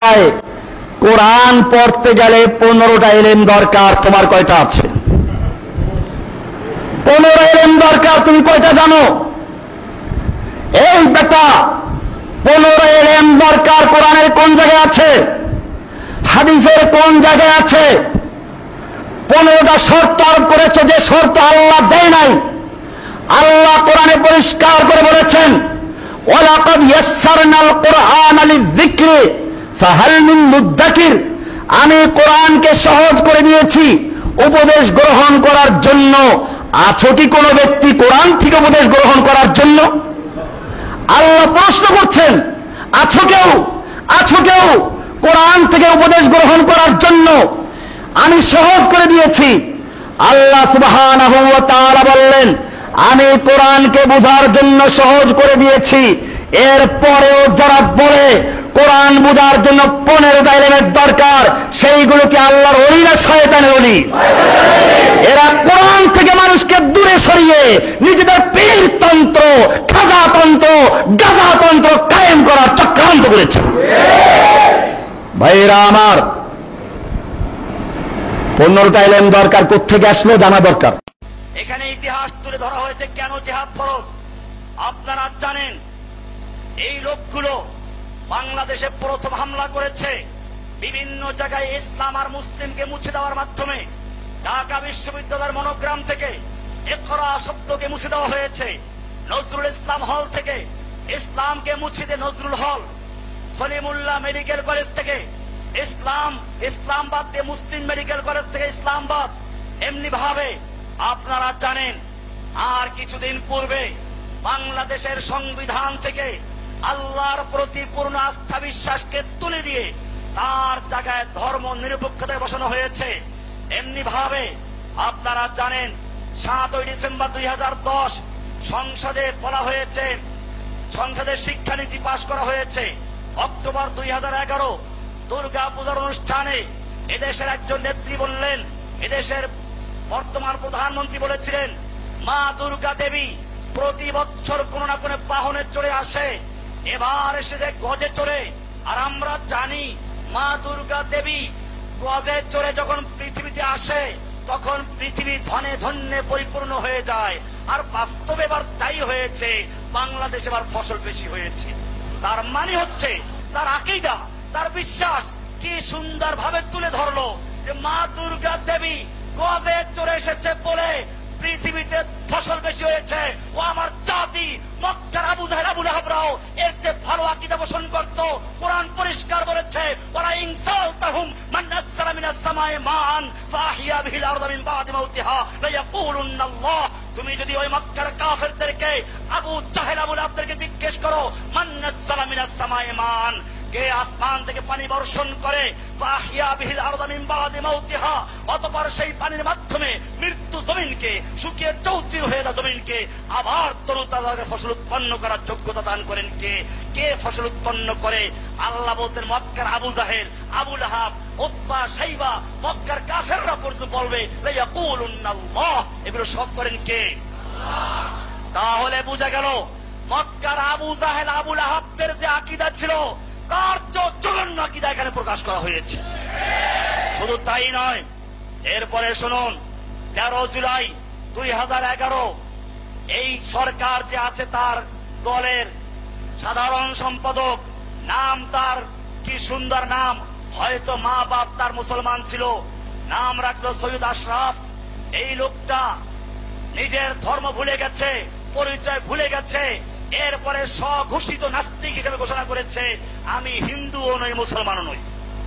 কোরআন পড়তে গেলে 15টা ইলম দরকার, তোমার কয়টা আছে? 15 ইলম দরকার, তুমি কয়টা জানো? এই বেটা 15 ইলম দরকার। কোরআনের কোন জায়গায় আছে? হাদিসের কোন জায়গায় আছে? 15টা শর্ত আরোপ করেছে, যে শর্ত আল্লাহ দেয় নাই। আল্লাহ কোরআনে পরিষ্কার করে বলেছেন, ওয়ালাকাদ ইয়াসসারনাল কুরআনা লিযিকরি ফাহাল মিন মুদ্দাকির। আমি কোরআনকে সহজ করে দিয়েছি উপদেশ গ্রহণ করার জন্য। আছো কি কোনো ব্যক্তি কোরআন থেকে উপদেশ গ্রহণ করার জন্য? আল্লাহ প্রশ্ন করছেন, আছো কেউ? আছো কেউ কোরআন থেকে উপদেশ গ্রহণ করার জন্য? আমি সহজ করে দিয়েছি। আল্লাহ সুবহানাহু ওয়া তাআলা বললেন, আমি কোরআনকে বোঝার জন্য সহজ করে দিয়েছি। এরপরেও যারা বলে কোরআন বোঝার জন্য 15টা ইলমের দরকার, সেইগুলোকে আল্লাহর ওলি না শয়তানের ওলি? এরা কোরআন থেকে মানুষকে দূরে সরিয়ে নিজেদের পীরতন্ত্র, খাজাতন্ত্র, গাজাতন্ত্র কায়েম করার চক্রান্ত করেছে। ভাইরা আমার, 15টা ইলম দরকার, কোত্থেকে আসলো জানা দরকার। এখানে ইতিহাস তুলে ধরা হয়েছে কেন জিহাদ ফরজ। আপনারা জানেন, এই লোকগুলো বাংলাদেশে প্রথম হামলা করেছে বিভিন্ন জায়গায় ইসলাম আর মুসলিমকে মুছে দেওয়ার মাধ্যমে। ঢাকা বিশ্ববিদ্যালয়ের মনোগ্রাম থেকে ইকরা শব্দকে মুছে দেওয়া হয়েছে। নজরুল ইসলাম হল থেকে ইসলামকে মুছে দিয়ে নজরুল হল, সলিমুল্লাহ মেডিকেল কলেজ থেকে ইসলামাবাদ দিয়ে মুসলিম মেডিকেল কলেজ থেকে ইসলামাবাদ। এমনি ভাবে আপনারা জানেন, আর কিছুদিন পূর্বে বাংলাদেশের সংবিধান থেকে আল্লাহর প্রতি পূর্ণ আস্থা বিশ্বাসকে তুলে দিয়ে তার জায়গায় ধর্ম নিরপেক্ষতায় বসানো হয়েছে। এমনি ভাবে আপনারা জানেন, 7ই ডিসেম্বর 2010 সংসদে বলা হয়েছে, সংসদের শিক্ষানীতি পাশ করা হয়েছে। অক্টোবর 2011 দুর্গা পূজার অনুষ্ঠানে এদেশের একজন নেত্রী বললেন, এদেশের বর্তমান প্রধানমন্ত্রী বলেছিলেন, মা দুর্গা দেবী প্রতি বছর কোন না কোন বাহনে চড়ে আসে, এবার এসেছে গজে চড়ে। আর আমরা জানি, মা দুর্গা দেবী গজে চড়ে যখন পৃথিবীতে আসে তখন পৃথিবী ধনে ধন্যে পরিপূর্ণ হয়ে যায়। আর বাস্তবে এবার তাই হয়েছে, বাংলাদেশে এবার ফসল বেশি হয়েছে। তার মানে হচ্ছে, তার আকীদা, তার বিশ্বাস কি সুন্দর ভাবে তুলে ধরলো যে মা দুর্গা দেবী গজে চড়ে এসেছে বলে পৃথিবীতে ফসল বেশি হয়েছে। ও আমার জাতি, মক্কার আবু জাহেল আবু লাহাবরাও এর যে ভালো আকীদা পোষণ করত। কোরআন পরিষ্কার বলেছে, ওয়ালা ইনসালতাহুম মান নাযালা মিনাস সামায়ে মান ফাহিয়া বিহিল আরদা মিন বাদি মাউতিহা লা ইয়াকুলুন্নাল্লাহ। তুমি যদি ওই মক্কার কাফেরদেরকে, আবু জাহেল আবু লাহাবদেরকে জিজ্ঞেস করো, মান নাযালা মিনাস সামায়ে মান, কে আসমান থেকে পানি বর্ষণ করে, ফাহিয়া বিহিল আরদা মিন বাদি মাউতিহা, অতঃপর সেই পানির মাধ্যমে মৃত্যু জমিনকে, শুকিয়ে চৌচির হয়ে যাওয়া জমিনকে আবার তরুতাজা ফসল উৎপন্ন করার যোগ্যতা দান করেন কে? কে ফসল উৎপন্ন করে? আল্লাহ বলতেন, মক্কার আবু জাহেল, আবু লাহাব, উতবা, শাইবা, মক্কার কাফেররা পর্যন্ত বলবে লা ইয়াকুলুন্নাল্লাহ। এগুলো সব করেন কে? আল্লাহ। তাহলে বোঝা গেল, মক্কার আবু জাহেল আবু লাহাবদের যে আকীদা ছিল, তার জঘন্য আকীদা এখানে প্রকাশ করা হয়েছে। শুধু তাই নয়, এরপরে শুনুন, 13 জুলাই 2011 এই সরকার যে আছে, তার দলের সাধারণ সম্পাদক, নাম তার কি সুন্দর নাম, হয়তো মা বাপ তার মুসলমান ছিল, নাম রাখলো সৈয়দ আশরাফ। এই লোকটা নিজের ধর্ম ভুলে গেছে, পরিচয় ভুলে গেছে। এরপরে স্বঘোষিত নাস্তিক হিসেবে ঘোষণা করেছে, আমি হিন্দুও নই, মুসলমানও নই।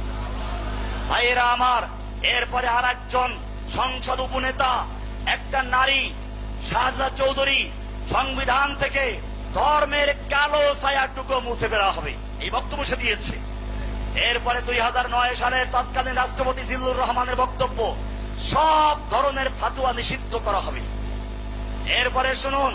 ভাইয়েরা আমার, এরপরে আর একজন সংসদ উপনেতা, একটা নারী, শাহজাদা চৌধুরী, সংবিধান থেকে ধর্মের কালো ছায়াটুকু মুছে ফেলা হবে, এই বক্তব্য সে দিয়েছে। এরপরে 2009 সালের তৎকালীন রাষ্ট্রপতি জিল্লুর রহমানের বক্তব্য, সব ধরনের ফাতুয়া নিষিদ্ধ করা হবে। এরপরে শুনুন,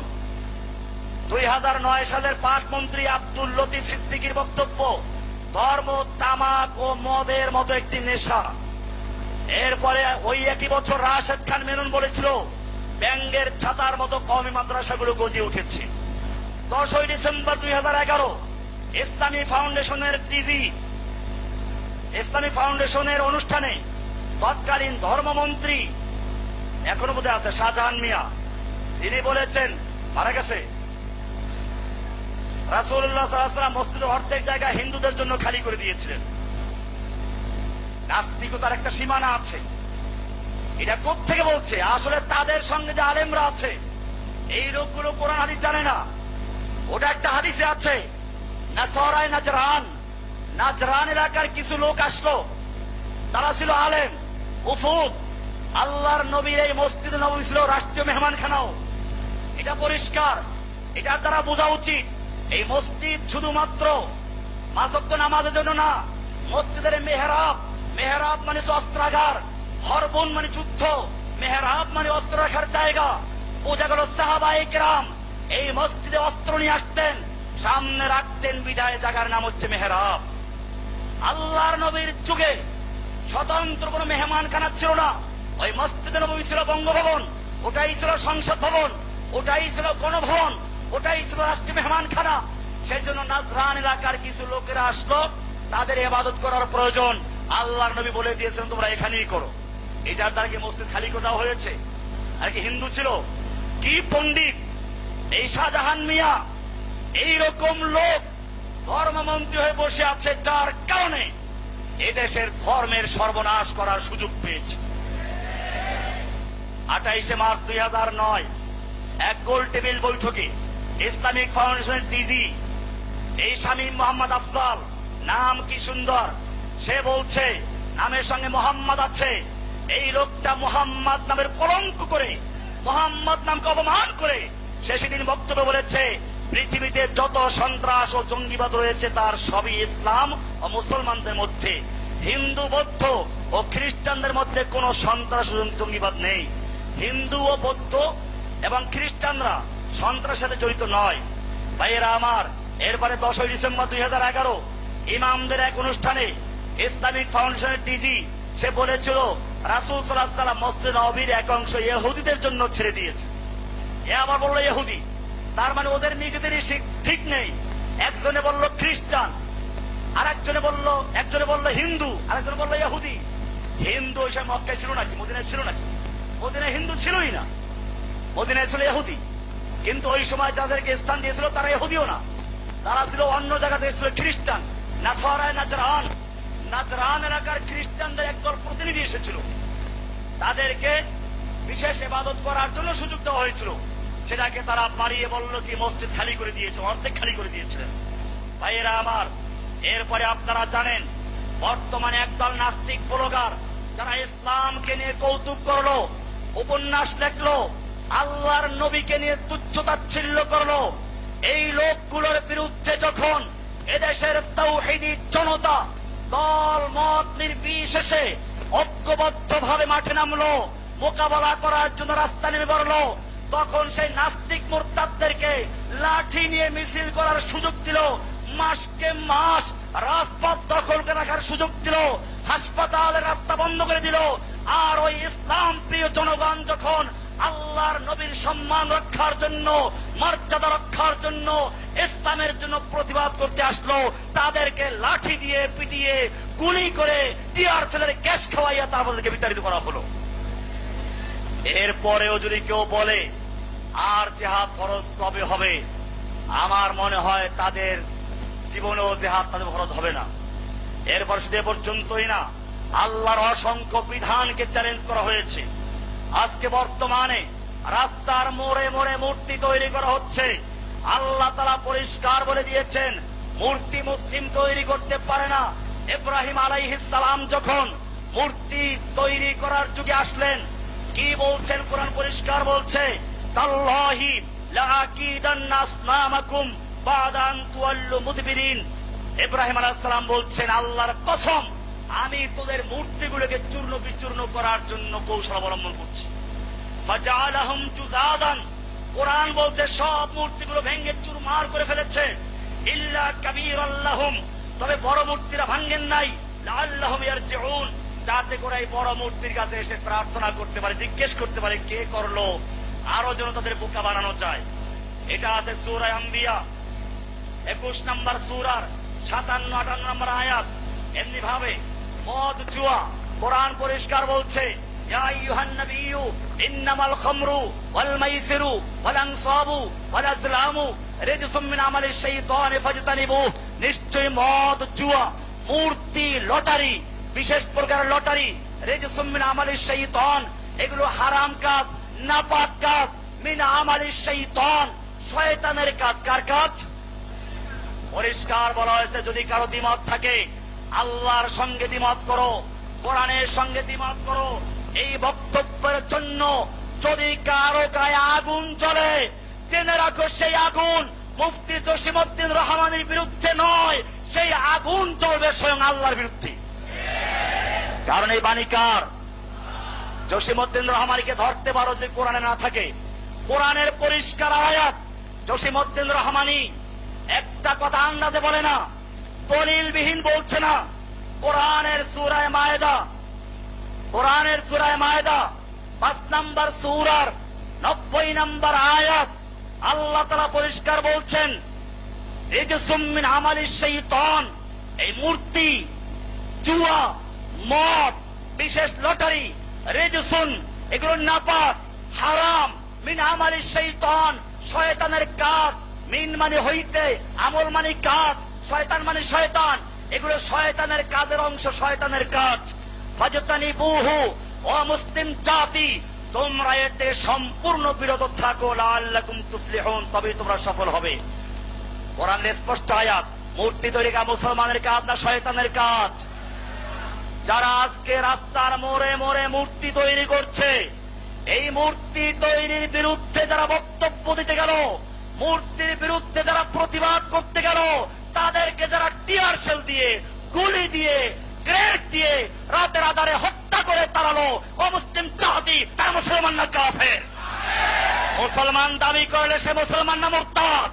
2009 সালের পাক মন্ত্রী আব্দুল লতিফ সিদ্দিকীর বক্তব্য, ধর্ম তামাক ও মদের মতো একটি নেশা। এরপরে ওই একই বছর রাশেদ খান মেনন বলেছিল, ব্যাঙ্গের ছাতার মতো কওমি মাদ্রাসাগুলো গজিয়ে উঠেছে। 10ই ডিসেম্বর 2011 ইসলামী ফাউন্ডেশনের ডিজি ইসলামিক ফাউন্ডেশনের অনুষ্ঠানে তৎকালীন ধর্মমন্ত্রী, এখনো বোধহয় আছে, শাহজাহান মিয়া, তিনি বলেছেন, মারা গেছে, রাসূলুল্লাহ সাল্লাল্লাহু আলাইহি ওয়াসাল্লাম মসজিদের অর্ধেক জায়গা হিন্দুদের জন্য খালি করে দিয়েছিলেন। নাস্তিকতার একটা সীমানা আছে। এটা কোত্থেকে বলছে? আসলে তাদের সঙ্গে যে আলেমরা আছে, এই লোকগুলো কোরআন হাদিস জানে না। ওটা একটা হাদিসে আছে, নাসরায়ে নাজরান এলাকার কিছু লোক আসলো, তারা ছিল আলেম, উফুদ। আল্লাহর নবীর এই মসজিদে নববী ছিল রাষ্ট্রীয় মেহমানখানাও। এটা পরিষ্কার, এটার দ্বারা বোঝা উচিত এই মসজিদ শুধুমাত্র পাঁচ ওয়াক্ত নামাজের জন্য না। মসজিদের মেহরাব মানে অস্ত্রাগার, হরবন মানে যুদ্ধ, মেহরাব মানে অস্ত্র রাখার জায়গা। বোঝা গেল সাহাবায়ে কেরাম এই মসজিদে অস্ত্র নিয়ে আসতেন, সামনে রাখতেন, বিদায় জায়গার নাম হচ্ছে মেহরাব। আল্লাহর নবীর যুগে স্বতন্ত্র কোন মেহমানখানা ছিল না। ওই মসজিদে নববী ছিল বঙ্গভবন, ওটাই ছিল সংসদ ভবন, ওটাই ছিল গণভবন, ওটাই ছিল রাষ্ট্রীয় মেহমানখানা। সেই জন্য নাজরান এলাকার কিছু লোকেরা আসলো, তাদের ইবাদত করার প্রয়োজন। আল্লাহর নবী বলে দিয়েছেন তোমরা এখানেই করো। এটার দ্বারা কি মসজিদ খালি করে দেওয়া হয়েছে? আর কি হিন্দু ছিল? কি পণ্ডিত এই শাহজাহান মিয়া, এইরকম লোক ধর্মমন্ত্রী হয়ে বসে আছে, যার কারণে এদেশের ধর্মের সর্বনাশ করার সুযোগ পেয়েছে। 28 মার্চ 2009 এক গোল টেবিল বৈঠকে ইসলামিক ফাউন্ডেশনের ডিজি এই শামীম মোহাম্মদ আফজাল, নাম কি সুন্দর, সে বলছে নামের সঙ্গে মোহাম্মদ আছে। এই লোকটা মোহাম্মদ নামের কলঙ্ক করে, মোহাম্মদ নামকে অপমান করে সে সেদিন বক্তব্য বলেছে, পৃথিবীতে যত সন্ত্রাস ও জঙ্গিবাদ রয়েছে তার সবই ইসলাম ও মুসলমানদের মধ্যে, হিন্দু বৌদ্ধ ও খ্রিস্টানদের মধ্যে কোন সন্ত্রাস ও জঙ্গিবাদ নেই। হিন্দু ও বৌদ্ধ এবং খ্রিস্টানরা সন্ত্রাসের সাথে জড়িত নয়। ভাইয়েরা আমার, এরপরে 10 ডিসেম্বর 2011 ইমামদের এক অনুষ্ঠানে ইসলামিক ফাউন্ডেশনের ডিজি সে বলেছিল রাসূল সাল্লাল্লাহু আলাইহি ওয়াসাল্লাম মসজিদ নববীর এক অংশ ইহুদিদের জন্য ছেড়ে দিয়েছে। এ আবার বলল ইহুদি, তার মানে ওদের নিজেদেরই ঠিক নেই। একজনে বলল খ্রিস্টান, একজনে বলল হিন্দু, আরেকজনে বলল ইহুদি। হিন্দু ওই সময় মক্কায় ছিল নাকি? মদিনায় ছিল নাকি? মদিনায় হিন্দু ছিলই না, মদিনায় ছিল ইহুদি। কিন্তু ওই সময় যাদেরকে স্থান দিয়েছিল তারা ইহুদিও না, তারা ছিল অন্য জায়গাতে ছিল খ্রিস্টান। নাসরায়ে নাজরান এলাকার খ্রিস্টানদের একদল প্রতিনিধি এসেছিল, তাদেরকে বিশেষ ইবাদত করার জন্য সুযোগ দেওয়া হয়েছিল। সেটাকে তারা বাড়িয়ে বলল কি মসজিদ খালি করে দিয়েছে, অর্ধেক খালি করে দিয়েছিলেন। ভাইয়েরা আমার, এরপরে আপনারা জানেন বর্তমানে একদল নাস্তিক ব্লগার যারা ইসলামকে নিয়ে কৌতুক করলো, উপন্যাস লেখলো, আল্লাহর নবীকে নিয়ে তুচ্ছ-তাচ্ছিল্য করলো। এই লোকগুলোর বিরুদ্ধে যখন এদেশের তাওহীদি জনতা দল মত নির্বিশেষে ঐক্যবদ্ধভাবে মাঠে নামলো, মোকাবেলা করার জন্য রাস্তা নেমে পড়লো, তখন সেই নাস্তিক মুরতাদদেরকে লাঠি নিয়ে মিছিল করার সুযোগ দিল, মাসকে মাস রাজপথ দখল করে রাখার সুযোগ দিল, হাসপাতালের রাস্তা বন্ধ করে দিল। আর ওই ইসলাম প্রিয় জনগণ যখন আল্লাহর নবীর সম্মান রক্ষার জন্য, মর্যাদা রক্ষার জন্য, ইসলামের জন্য প্রতিবাদ করতে আসলো, তাদেরকে লাঠি দিয়ে পিটিয়ে গুলি করে টিয়ার সেলের গ্যাস খাওয়াইয়া তাদেরকে বিতাড়িত করা হলো। এরপরেও যদি কেউ বলে আর জিহাদ ফরজ কবে হবে, আমার মনে হয় তাদের জীবনেও জিহাদ তাদের ফরজ হবে না। এরপর শুধু এ পর্যন্তই না, আল্লাহর অসংখ্য বিধানকে চ্যালেঞ্জ করা হয়েছে। আজকে বর্তমানে রাস্তার মোড়ে মোড়ে মূর্তি তৈরি করা হচ্ছে। আল্লাহ তাআলা পরিষ্কার বলে দিয়েছেন মূর্তি মুসলিম তৈরি করতে পারে না। ইব্রাহিম আলাইহিস সালাম যখন মূর্তি তৈরি করার যুগে আসলেন, কি বলছেন? কোরআন পরিষ্কার বলছে, তাল্লাহি লাআকিদান্না আসনামাকুম বা'দা আন তুওয়াল্লু মুদবিরিন। ইব্রাহিম আলাইহিস সালাম বলছেন, আল্লাহর কসম, আমি তোদের মূর্তিগুলোকে চূর্ণ বিচূর্ণ করার জন্য কৌশল অবলম্বন করছি। ফাজআলাহুম জুযাদান, কোরআন বলছে সব মূর্তিগুলো ভেঙে চুরমার করে ফেলেছে। ইল্লা কাবীরাল লাহুম, তবে বড় মূর্তিরা ভাঙেন নাই। লাআল্লাহুম ইয়ারজিউন, যাতে করে এই বড় মূর্তির কাছে এসে প্রার্থনা করতে পারে, জিজ্ঞেস করতে পারে কে করলো, আরো যেন তাদের বোকা বানানো যায়। এটা আছে সূরা আম্বিয়া 21 নম্বর সূরার 57-58 নম্বর আয়াত। এমনি ভাবে মদ জুয়া। কোরআন পরিষ্কার বলছে, ইয়া আইয়ুহান নাবিয়্যু ইন্নামাল খামরু ওয়াল মাইসিরু ওয়াল আনসাবু ওয়াল আজলামু রিজসুম মিন আমালিশ শাইতানি ফাজতানিবুহু। নিশ্চয়ই মদ জুয়া, মূর্তি, লটারি, বিশেষ প্রকার লটারি, রিজসুম মিন আমালিশ শাইতান, এগুলো হারাম কাজ, নাপাক কাজ। মিন আমালিশ শাইতান, শয়তানের কাজ। কার কাজ? পরিষ্কার বলা হয়েছে, যদি কারো দ্বিমত থাকে আল্লাহর সঙ্গে দ্বিমত করো, কোরআনের সঙ্গে দ্বিমত করো। এই বক্তব্যের জন্য যদি কারো গায়ে আগুন জ্বলে, জেনে রাখো সেই আগুন মুফতি জসিমউদ্দিন রহমানের বিরুদ্ধে নয়, সেই আগুন জ্বলবে স্বয়ং আল্লাহর বিরুদ্ধে। কারণ এই বাণী কার? জসিমউদ্দিন রহমানকে ধরতে পারো যদি কোরআনে না থাকে। কোরআনের পরিষ্কার আয়াত। জসিমউদ্দিন রহমানি একটা কথা আন্দাজে বলে না, দলিলবিহীন বলছে না। কোরআনের সূরা মায়েদা, কোরআনের সূরা মায়েদা 5 নম্বর সূরার 90 নম্বর আয়াত আল্লাহ তাআলা পরিষ্কার বলছেন, রিজসুম মিন আমালিশ শাইতান। এই মূর্তি, জুয়া, মদ, বিশেষ লটারি, রিজসুন, এগুলো নাপাক, হারাম। মিন আমালিশ শাইতান, শয়তানের কাজ। মিন মানে হইতে, আমল মানে কাজ, শয়তান মানে শয়তান। এগুলো শয়তানের কাজের অংশ, শয়তানের কাজ। ফাজতানিবুহু, ও মুসলিম জাতি, তোমরা এতে সম্পূর্ণ বিরত থাকো, লাআল্লাকুম তুফলিহুন, তবেই তোমরা সফল হবে। কোরআনের স্পষ্ট আয়াত। মূর্তি তৈরি করা মুসলমানের কাজ না শয়তানের কাজ? যারা আজকে রাস্তার মোড়ে মোড়ে মূর্তি তৈরি করছে, এই মূর্তি তৈরির বিরুদ্ধে যারা বক্তব্য দিতে গেল, মূর্তির বিরুদ্ধে যারা প্রতিবাদ করতে গেল, তাদেরকে যারা টিয়ার শেল দিয়ে, গুলি দিয়ে, গ্রেনেড দিয়ে রাতের আধারে হত্যা করে তাড়ালো, অমুসলিম জাতি, তারা মুসলমান না কাফের? মুসলমান দাবি করলে সে মুসলমান না মুরতাদ?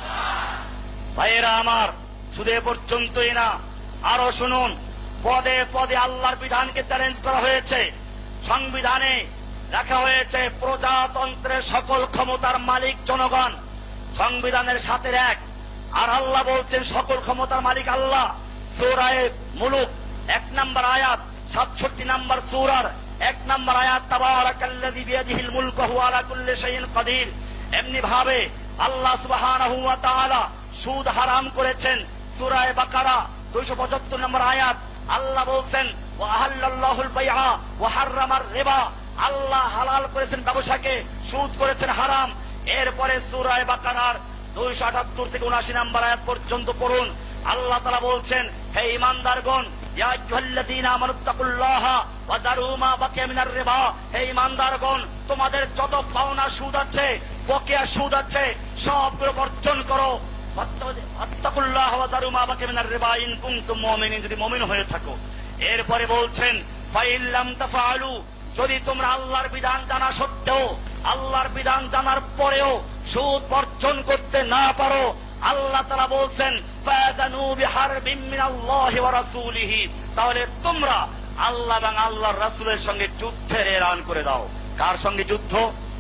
ভাইয়েরা আমার, শুধু এ পর্যন্তই না, আরো শুনুন। পদে পদে আল্লাহর বিধানকে চ্যালেঞ্জ করা হয়েছে। সংবিধানে লেখা হয়েছে প্রজাতন্ত্রের সকল ক্ষমতার মালিক জনগণ, সংবিধানের সাথে এক। আর আল্লাহ বলছেন সকল ক্ষমতার মালিক আল্লাহ। সূরা মুলুক 1 নম্বর আয়াত, 67 নম্বর সূরার 1 নম্বর আয়াত, তাবারাকাল্লাযী বিয়াদিহিল মুলকু ওয়া হুয়া আলা কুল্লি শাইইন কাদির। এমনি ভাবে আল্লাহ সুবহানাহু ওয়া তাআলা সুদ হারাম করেছেন। সূরা বাকারা 275 নম্বর আয়াত আল্লাহ বলছেন, ওয়া আহাল্লাল্লাহুল বাইআ ওয়া হাররামার রিবা। আল্লাহ হালাল করেছেন ব্যবসাকে, সুদ করেছেন হারাম। এরপরে সূরা বাকারার 278 থেকে 79 নম্বর আয়াত পর্যন্ত পড়ুন। আল্লাহ তাআলা বলছেন, হে ঈমানদারগণ, ইয়া আইয়ুহাল্লাযীনা আমানুত্তাকুল্লাহা ওয়া যারু মা বাকিয়া মিনার রিবা। হে ঈমানদারগণ, তোমাদের যত পাওনা সুদ আছে, বকেয়া সুদ আছে, সবগুলো বর্জন করো। ওয়াত্তাকুল্লাহা ওয়া যারু মা বাকিয়া মিনার রিবা ইন কুনতুম মুমিনিন, যদি মুমিন হয়ে থাকো। এরপরে বলছেন, ফাইল লাম তাফআলু, যদি তোমরা আল্লাহর বিধান জানা সত্ত্বেও, আল্লাহর বিধান জানার পরেও সুদ বর্জন করতে না পারো, আল্লাহ তাআলা বলছেন, ফাযানু বিহারবিম মিনাল্লাহি ওয়া রাসূলিহি, তাহলে তোমরা আল্লাহ এবং আল্লাহর রাসূলের সঙ্গে যুদ্ধের এলান করে দাও। কার সঙ্গে যুদ্ধ?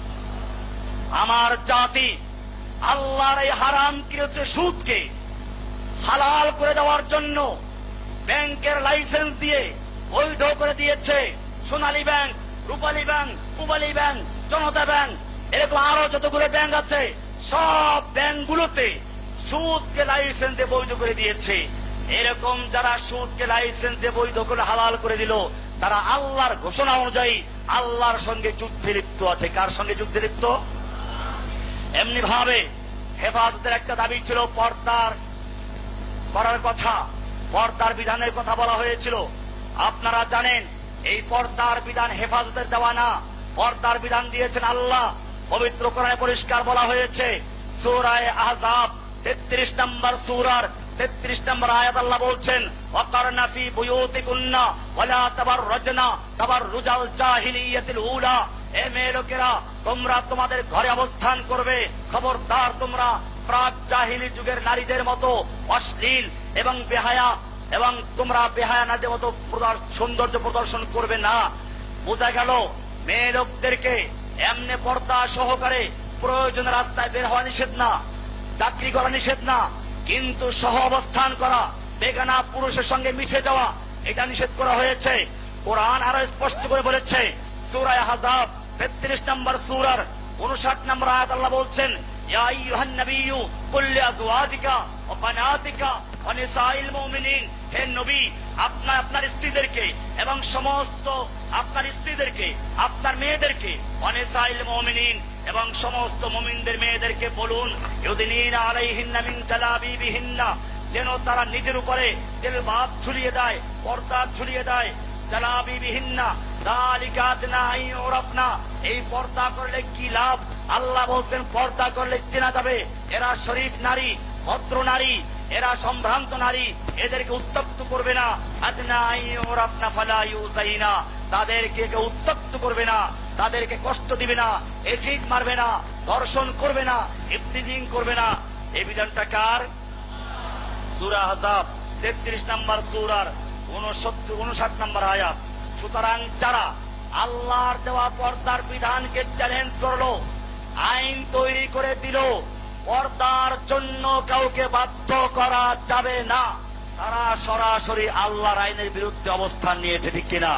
আমার জাতি আল্লাহর এই হারাম করেছে সুদকে হালাল করে দেওয়ার জন্য ব্যাংকের লাইসেন্স দিয়ে বৈধ করে দিয়েছে। Sonali bank, Rupali bank, Pubali bank, Janata bank, এরকম আরো যতগুলো ব্যাংক আছে, সব ব্যাংকগুলোতে সুদকে লাইসেন্স দিয়ে বৈধ করে দিয়েছে। এরকম যারা সুদকে লাইসেন্স দিয়ে বৈধ করে হালাল করে দিল, তারা আল্লাহর ঘোষণা অনুযায়ী আল্লাহর সঙ্গে যুদ্ধে লিপ্ত আছে। কার সঙ্গে যুদ্ধে লিপ্ত? এমনি ভাবে হেফাজতের একটা দাবি ছিল, পর্দার করার কথা, পর্দার বিধানের কথা বলা হয়েছিল। আপনারা জানেন এই পর্দার বিধান হেফাজতের দেওয়া না, পর্দার বিধান দিয়েছেন আল্লাহ। পবিত্র কোরআনে পরিষ্কার বলা হয়েছে, সূরা আহজাব 33 নম্বর সূরার 33 নম্বর আয়াত আল্লাহ বলছেন, ওয়াকারনা ফি বুয়ুতিকুন্না ওয়ালা তাবাররাজনা তাবাররুজাল জাহিলিয়াতিল উলা। এ মেয়ে লোকেরা, তোমরা তোমাদের ঘরে অবস্থান করবে, খবরদার তোমরা প্রাক জাহিলি যুগের নারীদের মতো অশ্লীল এবং বেহায়া, এবং তোমরা বেহায়া নারীদের মতো সৌন্দর্য প্রদর্শন করবে না। বোঝা গেল মেয়ে লোকদেরকে এমনি পর্দা সহকারে প্রয়োজনে রাস্তায় বের হওয়া নিষেধ না, চাকরি করা নিষেধ না, কিন্তু সহ অবস্থান করা, বেগানা পুরুষের সঙ্গে মিশে যাওয়া, এটা নিষেধ করা হয়েছে। কোরআন আরো স্পষ্ট করে বলেছে, সূরা আহজাব 33 নম্বর সূরার 59 নম্বর আয়াত আল্লাহ বলছেন, ইয়া আইয়ুহান নাবিয়্যু কুল লিআজওয়াজিকা ওয়া বানাতিকা ওয়া নিসাইল মুমিনিন, হে নবী আপনার স্ত্রীদেরকে এবং সমস্ত আপনার স্ত্রীদেরকে, আপনার মেয়েদেরকে, ওয়া নিসাইল মুমিনিন এবং সমস্ত মুমিনদের মেয়েদেরকে বলুন, ইউদিনিনা আলাইহিন্না মিন জালাবিবিহিন্না, যেন তারা নিজের উপরে জিলবাব ঝুলিয়ে দেয়, পর্দা ঝুলিয়ে দেয়। জালাবিবিহিন্না যালিকা আদনা আইয়ুরাফনা, এই পর্দা করলে কি লাভ? আল্লাহ বলছেন পর্দা করলে চেনা যাবে এরা শরীফ নারী, ভদ্র নারী, এরা সম্ভ্রান্ত নারী, এদেরকে উত্তক্ত করবে না। আদনা আইয়ুরাফনা ফালা ইউযাইনা, তাদেরকে কেউ উত্তক্ত করবে না, তাদেরকে কষ্ট দিবে না, এসিড মারবে না, ধর্ষণ করবে না, ইফতিজিং করবে না। এই বিধানটা কার? সূরা আহজাব 33 নম্বর সূরার 59 নম্বর আয়াত। সুতরাং যারা আল্লাহর দেওয়া পর্দার বিধানকে চ্যালেঞ্জ করলো, আইন তৈরি করে দিল পর্দার জন্য কাউকে বাধ্য করা যাবে না, তারা সরাসরি আল্লাহর আইনের বিরুদ্ধে অবস্থান নিয়েছে, ঠিক কিনা?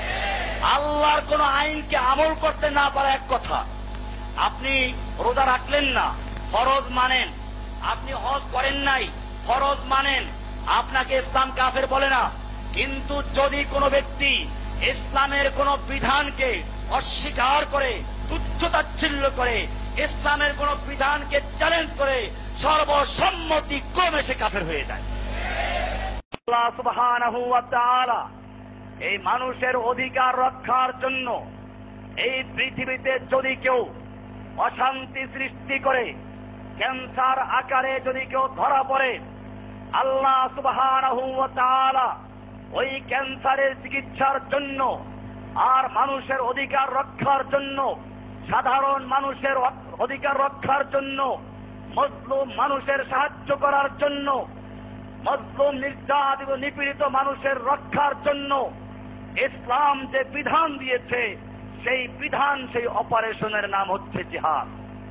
আল্লাহর কোন আইনকে আমল করতে না পারা এক কথা। আপনি রোজা রাখলেন না, ফরজ মানেন। আপনি হজ করেন নাই, ফরজ মানেন। আপনাকে ইসলাম কাফের বলে না। কিন্তু যদি কোনো ব্যক্তি ইসলামের কোন বিধানকে অস্বীকার করে, তুচ্ছ-তাচ্ছিল্য করে, ইসলামের কোন বিধানকে চ্যালেঞ্জ করে, সর্বসম্মতি ক্রমে সে কাফের হয়ে যায়। আল্লাহ সুবহানাহু ওয়া তাআলা এই মানুষের অধিকার রক্ষার জন্য এই পৃথিবীতে যদি কেউ অশান্তি সৃষ্টি করে, ক্যান্সার আকারে যদি কেউ ধরা পড়ে, আল্লাহ সুবহানাহু ওয়া তাআলা ওই ক্যান্সারের চিকিৎসার জন্য আর মানুষের অধিকার রক্ষার জন্য, সাধারণ মানুষের অধিকার রক্ষার জন্য, মজলুম মানুষের সাহায্য করার জন্য, মজলুম নির্যাতিত নিপীড়িত মানুষের রক্ষার জন্য ইসলাম যে বিধান দিয়েছে, সেই বিধান, সেই অপারেশনের নাম হচ্ছে জিহাদ।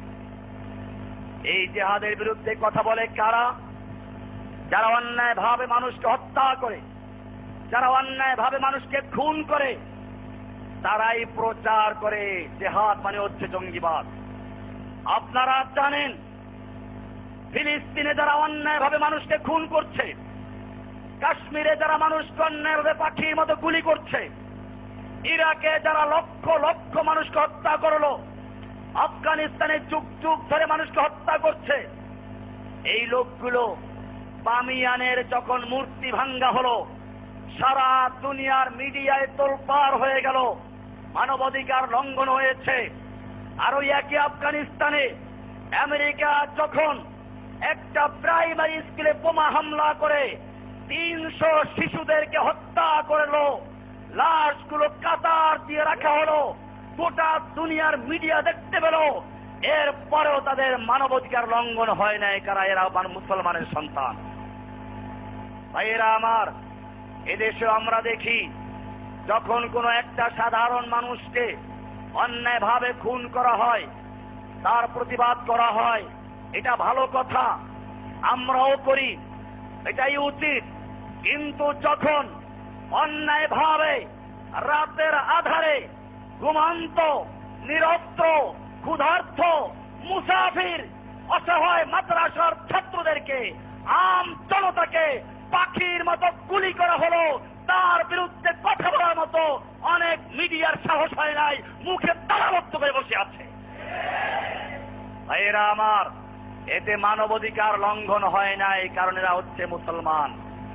এই জিহাদের বিরুদ্ধে কথা বলে কারা? যারা অন্যায় ভাবে মানুষকে হত্যা করে, যারা অন্যায় ভাবে মানুষকে খুন করে, তারাই প্রচার করে জিহাদ মানে হচ্ছে জঙ্গিবাদ। আপনারা জানেন ফিলিস্তিনে যারা অন্যায় ভাবে মানুষকে খুন করছে, কাশ্মীরে যারা মানুষকে অন্যায় ভাবে পাখির মতো গুলি করছে, ইরাকে যারা লক্ষ লক্ষ মানুষকে হত্যা করলো, আফগানিস্তানে যুগ যুগ ধরে মানুষকে হত্যা করছে, এই লোকগুলো বামিয়ানের যখন মূর্তি ভাঙ্গা হলো, সারা দুনিয়ার মিডিয়ায় তোলপাড় হয়ে গেল, মানবাধিকার লঙ্ঘন হয়েছে। আর ওই একই আফগানিস্তানে আমেরিকা যখন একটা প্রাইমারি স্কুলে বোমা হামলা করে 300 শিশুদেরকে হত্যা করলো, লাশগুলো কাতার দিয়ে রাখা হলো, গোটা দুনিয়ার মিডিয়া দেখতে পেল, এরপরেও তাদের মানবাধিকার লঙ্ঘন হয় নাই। কারা? এরা মুসলমানের সন্তান। ভাইয়েরা আমার, এদেশে আমরা দেখি যখন কোন একটা সাধারণ মানুষকে অন্যায় ভাবে খুন করা হয়, তার প্রতিবাদ করা হয়, এটা ভালো কথা, আমরাও করি, এটাই উচিত। কিন্তু যখন অন্যায় ভাবে রাতের আধারে ঘুমান্ত, নিরস্ত্র, ক্ষুধার্ত, মুসাফির, অসহায় মাদ্রাসার ছাত্রদেরকে, আম জনতাকে পাখির মতো গুলি করা হলো, তার বিরুদ্ধে কথা বলার মতো অনেক মিডিয়ার সাহস হয় নাই, মুখে তালাবদ্ধ করে বসে আছে। ভাইয়েরা আমার, এতে মানবাধিকার লঙ্ঘন হয় নাই, কারণ এরা হচ্ছে মুসলমান।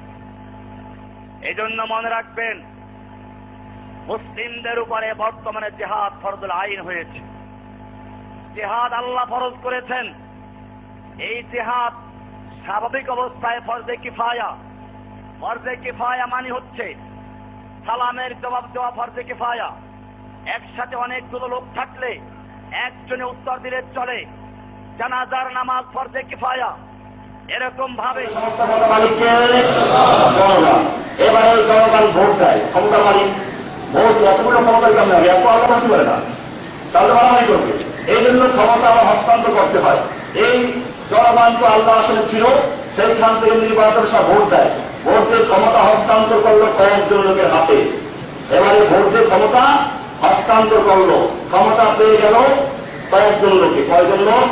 এজন্য মনে রাখবেন, মুসলিমদের উপরে বর্তমানে জিহাদ ফরজুল আইন হয়েছে। জিহাদ আল্লাহ ফরজ করেছেন। এই জিহাদ স্বাভাবিক অবস্থায় ফরজে কিফায়া। ফরজে কিফায়া মানে হচ্ছে সালামের জবাব দেওয়া ফরজে কিফায়া। একসাথে অনেকগুলো লোক থাকলে একজনে উত্তর দিলে চলে। জানাজার নামাজ ফরজে কিফায়া। এরকম ভাবে এবারে জনগণ ভোট দেয়, ক্ষমতা মালিক ভোট এতগুলো ক্ষমতা কেমন হবে? এত আলো করতে পারে না, তাহলে মারামারি করবে। এই জন্য ক্ষমতা আবার হস্তান্তর করতে হয়। এই জনগণ তো আল্লাহ আসলে ছিল, সেইখান থেকে নির্বাচন সব ভোট দেয়। ভোটের ক্ষমতা হস্তান্তর করলো কয়েকজন লোকের হাতে। এবারে ভোটের ক্ষমতা হস্তান্তর করলো, ক্ষমতা পেয়ে গেল কয়েকজন লোকে। কয়েকজন লোক?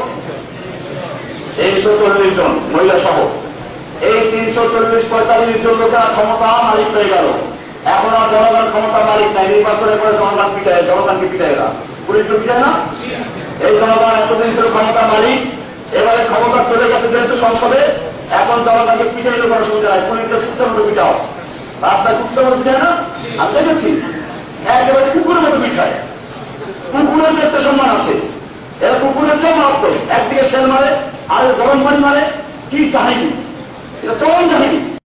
340 জন, মহিলা সহ। এই 340-45 জন লোকেরা ক্ষমতা মালিক হয়ে গেল। এখন আর জনগণ ক্ষমতা মালিক নাই। নির্বাচনের পরে জনগণ পিটায়, জনগণকে পিটায় না, পুলিশ তো পিটায় না। এই জনগণ এতদিন ছিল ক্ষমতা মালিক, এবারে ক্ষমতা চলে গেছে যেহেতু সংসদে, এখন জনগণকে পিটাইলে কোনো সুবিধা নাই। পুলিশকে কুত্তার মতো পিটাও, রাস্তায় কুত্তার মতো পিটায় না, আমি দেখেছি। একেবারে কুকুরের মতো পিঠায়। কুকুরের যে একটা সম্মান আছে, এরা কুকুরের চেয়ে মারাত্মক। একদিকে শেল মারে, আর গরম পানি মারে, কি কাহিনী, এটা চরম কাহিনী।